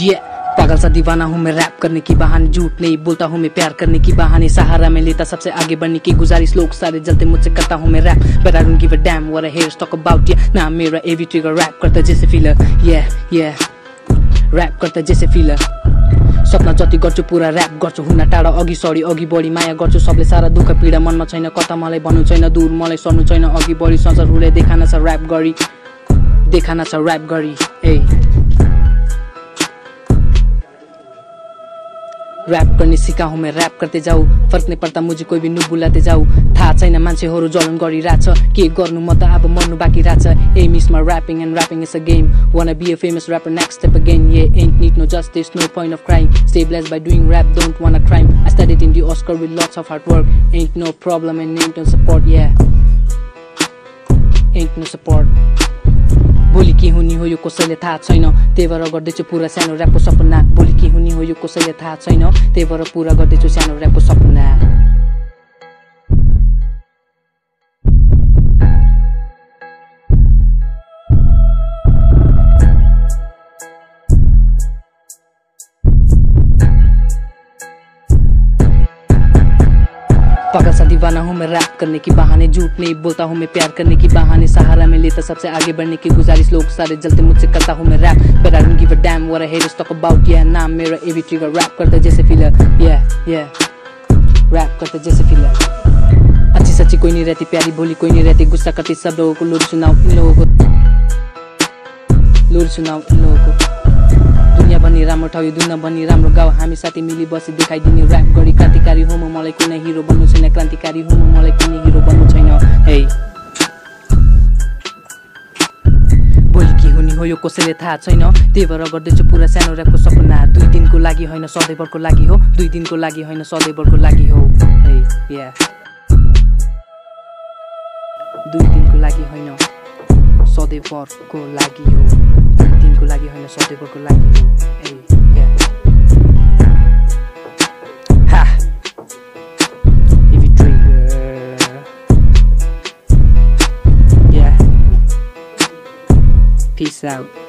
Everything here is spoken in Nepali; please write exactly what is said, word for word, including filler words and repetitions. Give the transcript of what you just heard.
ये पागल सा दीवाना हूँ मैं रैप करने की बहाने, झूठ नहीं बोलता हूँ मैं प्यार करने की बहाने, सहारा में लेता सबसे आगे बढ़ने की गुजारिश, लोग सारे जलते मुझसे करता हूँ मैं rap, but I don't give a damn what I haters talk about, yeah, ना मेरा एवी ट्रिगर रैप करता जैसे फीलर, yeah, yeah, रैप करता जैसे फीलर, सपना जति गर्छु पुरा रैप गर्छु, हुन टाढा अघि सरी अघि बढी माया गर्छु, सबले सारा दुःख पीडा मनमा छैन, कता मलाई भन्नु छैन दूर मलाई सर्नु छैन, अघि बढी संसार हुले देखाना छ रैप गरी, देखाना छ रैप गरी, ए रैप गर्ने सिका हूँ मैं रैप करते जाऊ, फर्क नहीं पड़ता मुझे कोई भी नु बुलाते जाऊ, थाहा छैन मान्छेहरु जलन गरिराछ, के गर्नु म त अब मर्नु बाँकी राछ, aim is my rapping and rapping is a game, wanna be a famous rapper next step again, yeah, ain't need no justice, no point of crying, stay blessed by doing rap, don't wanna crime, I studied in the Oscar with lots of hard work, ain't no problem and ain't no support, yeah, ain't no support, भोलि के हुने हो यो कसैले थाहा छैन, त्यही भएर गर्दैछु पुरा सानो र्यापको सपना, भोलि के हुने हो यो कसैले थाहा छैन, त्यही भएर पुरा गर्दैछु सानो र्यापको सपना। पागल सा दीवाना हूँ मैं रैप करने की बहाने, झूठ नहीं बोलता हूँ मैं प्यार करने की बहाने, सहारा में लेता सबसे आगे बढ़ने की गुजारिश, लोग सारे जलते मुझसे करता हूँ मैं rap, but I don't give a damn what I haters talk about, yeah, नाम मेरा एवी ट्रिगर रैप करता जैसे फीलर, yeah, yeah, रैप करता जैसे फीलर, अच्छी सच्ची कोई नहीं रहती प्यारी भोली कोई नहीं रहती, गुस्सा करती सब लोगों को, लोरी सुनाओ इन लोगों को, लोरी सुनाओ इन लोगों को, दुनिया भनी राम्रो ठाउँ यो दुनिया भनी राम्रो गाउँ, हामी साथी मिली बसी देखाइदिने रैप गरी, क्रान्तिकारी हुँ म मलाई कुनै हिरो बन्नु छैन, क्रान्तिकारी हुँ म मलाई कुनै हिरो बन्नु छैन, हे भोलि के हुने हो यो कसैले थाहा छैन, त्यही भएर गर्दैछु पुरा सानो र्यापको सपना, दुई दिनको लागि होइन सधैँभरको लागि हो, दुई दिनको लागि होइन सधैँभरको लागि हो, हे या दुई दिनको लागि होइन सधैँभरको लागि हो, दुई दिनको लागि होइन सधैँभरको लागि हो, ए या हा एभी ट्रिगर या peace out.